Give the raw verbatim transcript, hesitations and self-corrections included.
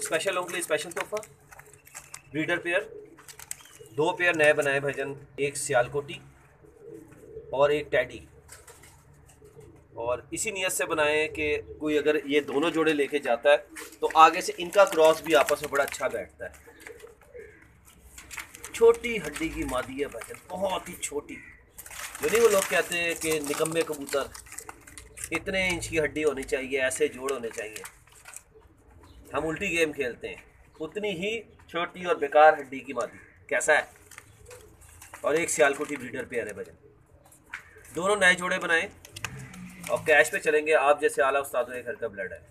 Special लोगों के लिए स्पेशल तोहफा, ब्रीडर पेयर, दो पेयर नए बनाए भाईजान, एक सियालकोटी और एक टैडी। और इसी नीयत से बनाए कि कोई अगर ये दोनों जोड़े लेके जाता है तो आगे से इनका क्रॉस भी आपस में बड़ा अच्छा बैठता है। छोटी हड्डी की मादी है भाईजान, बहुत ही छोटी। जो नहीं वो लोग कहते हैं कि निकम्मे कबूतर, इतने इंच की हड्डी होनी चाहिए, ऐसे जोड़ होने चाहिए। हम उल्टी गेम खेलते हैं, उतनी ही छोटी और बेकार हड्डी की मादी। कैसा है? और एक सियालकोटी ब्रीडर पेयर है भाईजान। दोनों नए जोड़े बनाए और कैश पे चलेंगे। आप जैसे आला उस्तादों के घर का ब्लड है।